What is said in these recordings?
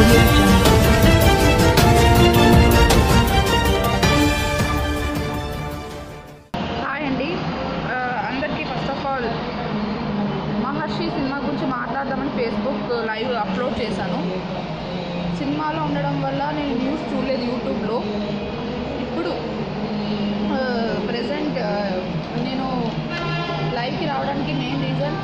audio jungle. Hi అండి, అందరికీ first of all Maharshi cinema గురించి మాట్లాడదామని ఫేస్బుక్ లైవ్ అప్లోడ్ చేశాను. సినిమాలో ఉండడం వల్ల నేను న్యూస్ చూడలేదు యూట్యూబ్లో. ఇప్పుడు ప్రజెంట్ నేను లైవ్కి రావడానికి మెయిన్ రీజన్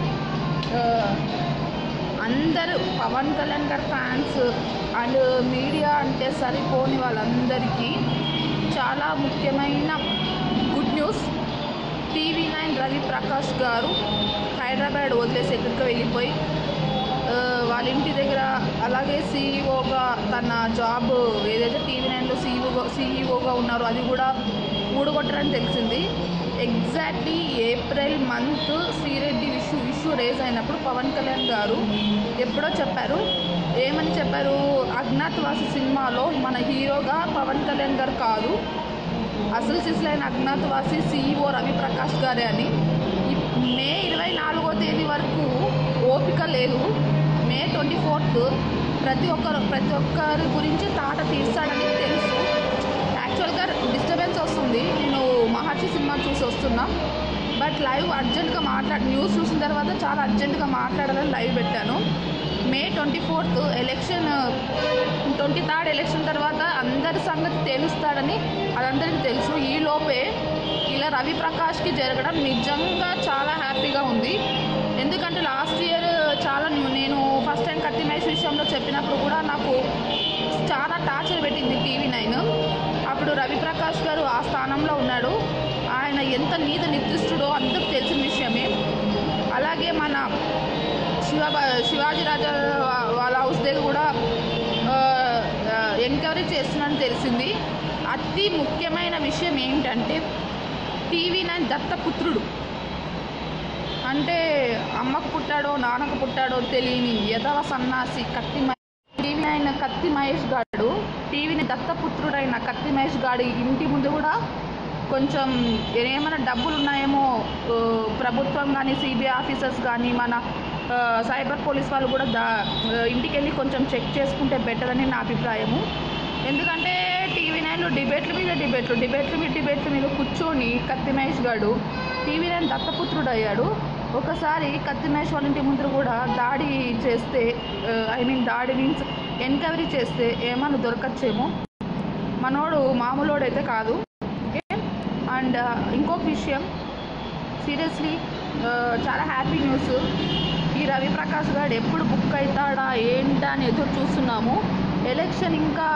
అందరూ పవన్ కళ్యాణ్ గారి ఫ్యాన్స్ అండ్ మీడియా అంటే సరిపోని వాళ్ళందరికీ చాలా ముఖ్యమైన good news. TV9 Ravi Prakash గారు హైదరాబాద్ వదిలేసి ఎక్కడికి వెళ్ళిపోయి వాళ్ళ ఇంటి దగ్గర అలాగే సీఈఓగా తన జాబ్ ఏదైతే TV9లో సీఈఓగా ఉన్నారో అది కూడా ఊడగొట్టారని తెలిసింది. Exactly April month Sri Reddy issue raise అయినప్పుడు పవన్ కళ్యాణ్ గారు ఎప్పుడో చెప్పారు. ఏమని చెప్పారు? అజ్ఞాతవాసి సినిమాలో మన హీరోగా పవన్ కళ్యాణ్ గారు కాదు, అసలు సిసలైన అజ్ఞాతవాసి సీఈఓ రవి ప్రకాష్ గారే అని. మే 24వ తేదీ వరకు ఓపిక లేదు. మే 24th ప్రతి ఒక్కరి గురించి తాట తీస్తాడని తెలుసు. యాక్చువల్గా డిస్టర్బెన్స్ వస్తుంది, నేను మహర్షి సినిమా చూసి వస్తున్నా. బట్ లైవ్ అర్జెంట్గా న్యూస్ చూసిన తర్వాత చాలా అర్జెంటుగా మాట్లాడాలని లైవ్ పెట్టాను. మే 24th ఎలక్షన్, 23rd ఎలక్షన్ తర్వాత అందరి సంగతి తెలుస్తాడని అదందరికీ తెలుసు. ఈలోపే ఇలా రవి ప్రకాష్కి జరగడం నిజంగా చాలా హ్యాపీగా ఉంది. ఎందుకంటే లాస్ట్ ఇయర్ చాలా నేను ఫస్ట్ టైం కత్తి మ్యాచ్ విషయంలో చెప్పినప్పుడు కూడా నాకు చాలా టార్చర్ పెట్టింది TV9. అప్పుడు రవి ప్రకాష్ గారు ఆ స్థానంలో ఉన్నాడు. ఆయన ఎంత నిద్రిస్తుడో అందరికి తెలిసిన విషయమే. అలాగే మన శివాజీ రాజా వాళ్ళ హౌస్ దగ్గర కూడా ఎంక్వైరీ చేస్తున్నాడని తెలిసింది. అతి ముఖ్యమైన విషయం ఏంటంటే TV9 దత్తపుత్రుడు, అంటే అమ్మకు పుట్టాడో నాన్నకు పుట్టాడో తెలియని యదవ సన్నాసి TV9 కత్తి మహేష్ గాడు, TV9 దత్తపుత్రుడైన కత్తి మహేష్ గాడి ఇంటి ముందు కూడా కొంచెం ఏమైనా డబ్బులు ఉన్నాయేమో ప్రభుత్వం కానీ సిబిఐ ఆఫీసర్స్ కానీ మన సైబర్ పోలీస్ వాళ్ళు కూడా ఇంటికి వెళ్ళి కొంచెం చెక్ చేసుకుంటే బెటర్ అని నా అభిప్రాయము. ఎందుకంటే TV9లో డిబేట్ల మీద కూర్చొని కత్తి మహేష్ గారు TV9 దత్తపుత్రుడు అయ్యాడు. ఒకసారి కత్తి మహేష్ వాళ్ళ ఇంటి ముందు కూడా దాడి చేస్తే, దాడి మీన్స్ ఎంక్వైరీ చేస్తే ఏమన్నా దొరకచ్చేమో. మనోడు మామూలోడైతే కాదు. అండ్ ఇంకొక విషయం, సీరియస్లీ చాలా హ్యాపీ న్యూస్. ఈ రవి ప్రకాష్ గారు ఎప్పుడు బుక్ అవుతాడా ఏంటా అని ఎదురు చూస్తున్నాము. ఎలక్షన్ ఇంకా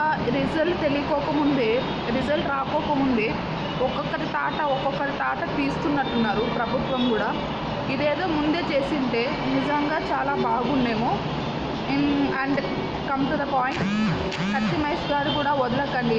రిజల్ట్ రాకోకముందే ఒక్కొక్కరి తాట తీస్తున్నట్టున్నారు ప్రభుత్వం కూడా. ఇదేదో ముందే చేసింటే నిజంగా చాలా బాగుండేమో. And come to the point, Kathi Mahesh గారు కూడా వదలకండి.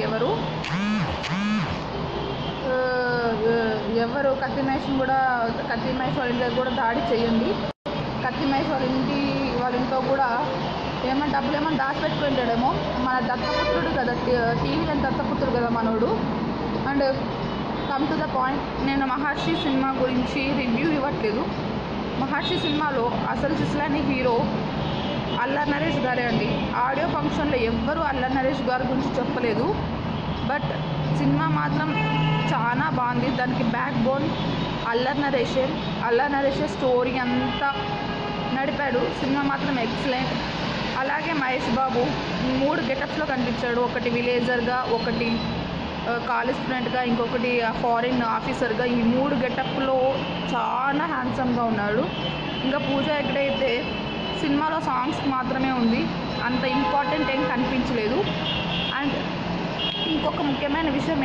ఎవరు కత్తి మహేష్ వాళ్ళ ఇంటి కూడా దాడి చేయండి. కత్తి మహేష్ వాళ్ళ ఇంట్లో కూడా డబ్బులు ఏమైనా దాచిపెట్టుకుంటాడేమో. మన దత్తపుత్రుడు కదా, TV9 దత్తపుత్రుడు కదా మనోడు. And come to the point, నేను మహర్షి సినిమా గురించి రివ్యూ ఇవ్వట్లేదు. మహర్షి సినిమాలో అసలు సిసలైన హీరో అల్లరి నరేష్ గారే అండి. ఆడియో ఫంక్షన్లో ఎవ్వరూ అల్లరి నరేష్ గారి గురించి చెప్పలేదు. బట్ సినిమా మాత్రం చాలా బాగుంది. దానికి బ్యాక్ బోన్ అల్లరి నరేషే స్టోరీ అంతా నడిపాడు. సినిమా మాత్రం ఎక్సలెంట్. అలాగే మహేష్ బాబు 3 గెటప్స్లో కనిపించాడు. ఒకటి విలేజర్గా, ఒకటి కాలేజ్ స్టూడెంట్గా, ఇంకొకటి ఫారిన్ ఆఫీసర్గా. ఈ 3 గెటప్లో చాలా హ్యాండ్సమ్గా ఉన్నాడు. ఇంకా పూజ ఎక్కడైతే సినిమాలో సాంగ్స్ మాత్రమే ఉంది, అంత ఇంపార్టెంట్ ఏం కనిపించలేదు. అండ్ ఇంకొక ముఖ్యమైన విషయం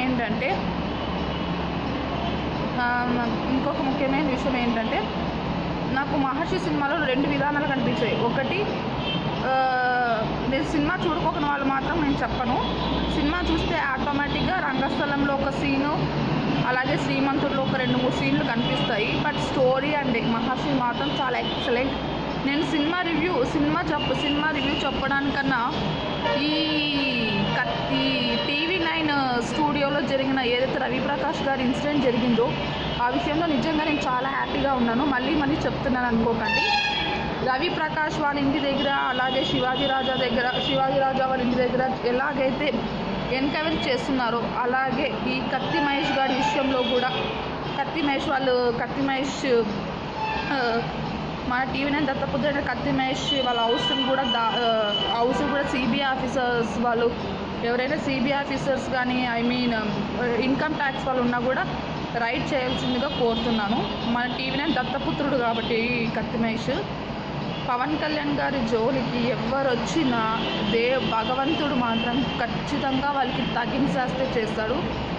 ఏంటంటే నాకు మహర్షి సినిమాలో 2 విధానాలు కనిపించాయి. ఒకటి, నేను సినిమా చూడుకోకున్న వాళ్ళు మాత్రం నేను చెప్పను. సినిమా చూస్తే ఆటోమేటిక్గా రంగస్థలంలో ఒక సీను, అలాగే శ్రీమంతుడిలో ఒక 2-3 సీన్లు కనిపిస్తాయి. బట్ స్టోరీ అండ్ మహర్షి మాత్రం చాలా ఎక్సలెంట్. నేను సినిమా రివ్యూ చెప్పడానికన్నా ఈ TV9 స్టూడియోలో జరిగిన ఏదైతే రవి ప్రకాష్ గారి ఇన్సిడెంట్ జరిగిందో ఆ విషయంలో నిజంగా నేను చాలా హ్యాపీగా ఉన్నాను. మళ్ళీ చెప్తున్నాను అనుకోకండి. రవి ప్రకాష్ వాళ్ళ ఇంటి దగ్గర, అలాగే శివాజీ రాజా వాళ్ళ ఇంటి దగ్గర ఎలాగైతే ఎన్కవరీ చేస్తున్నారో, అలాగే ఈ కత్తి మహేష్ గారి విషయంలో కూడా కత్తి మహేష్ మన టీవీ9 దత్తపుత్రుడైన కత్తి మహేష్ వాళ్ళ హౌస్ కూడా సిబిఐ ఆఫీసర్స్ వాళ్ళు, ఎవరైనా సిబిఐ ఆఫీసర్స్ కానీ ఇన్కమ్ ట్యాక్స్ వాళ్ళు ఉన్నా కూడా రైడ్ చేయాల్సిందిగా కోరుతున్నాను. మన టీవీ9 దత్తపుత్రుడు కాబట్టి కత్తి మహేష్ పవన్ కళ్యాణ్ గారి జోలికి ఎవరు వచ్చినా భగవంతుడు మాత్రం ఖచ్చితంగా వాళ్ళకి తగిన శాస్త్రే చేస్తాడు.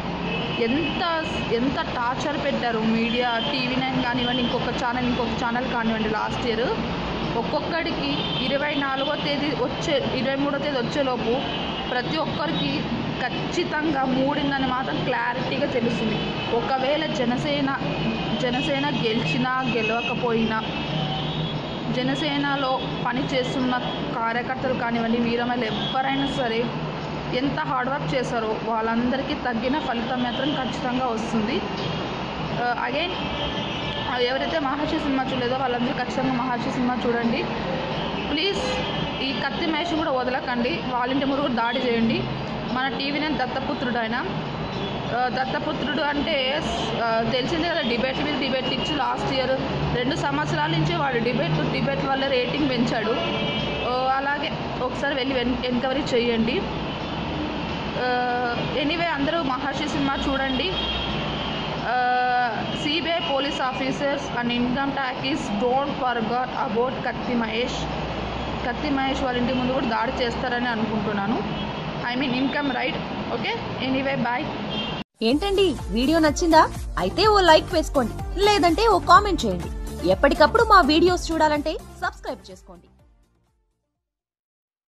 ఎంత టార్చర్ పెట్టారు మీడియా, టీవీ9 కానివ్వండి, ఇంకొక ఛానల్ కానివ్వండి. లాస్ట్ ఇయర్ ఒక్కొక్కడికి 23వ తేదీ వచ్చేలోపు ప్రతి ఒక్కరికి ఖచ్చితంగా మూడిందని మాత్రం క్లారిటీగా తెలుస్తుంది. ఒకవేళ జనసేన గెలిచినా గెలవకపోయినా జనసేనలో పనిచేస్తున్న కార్యకర్తలు కానివ్వండి, వీరమహిళలు ఎవరైనా సరే ఎంత హార్డ్ వర్క్ చేశారో వాళ్ళందరికీ తగ్గిన ఫలితం మాత్రం ఖచ్చితంగా వస్తుంది. అగైన్ ఎవరైతే మహర్షి సినిమా చూడలేదో వాళ్ళందరూ ఖచ్చితంగా మహర్షి సినిమా చూడండి ప్లీజ్. ఈ కత్తి మహేష్ కూడా వదలకండి, వాళ్ళ ఇంటి ముందు కూడా దాడి చేయండి. మన టీవీ9 దత్తపుత్రుడు అంటే తెలిసిందే కదా, డిబేట్ ఇచ్చి లాస్ట్ ఇయర్ 2 సంవత్సరాల నుంచి వాడు డిబేట్ వల్ల రేటింగ్ పెంచాడు. అలాగే ఒకసారి వెళ్ళి ఎన్క్వైరీ చేయండి. ఎనీవే అందరూ మహర్షి సినిమా చూడండి. CBI police officers and income tax don't forget about Kathi Mahesh వాళ్ళ ఇంటి ముందు కూడా దాడి చేస్తారని అనుకుంటున్నాను. Income right. Okay, anyway bye. ఏంటండి వీడియో నచ్చిందా? అయితే ఓ లైక్ వేసుకోండి, లేదంటే ఓ కామెంట్ చేయండి. ఎప్పటికప్పుడు మా వీడియోస్ చూడాలంటే సబ్స్క్రైబ్ చేసుకోండి.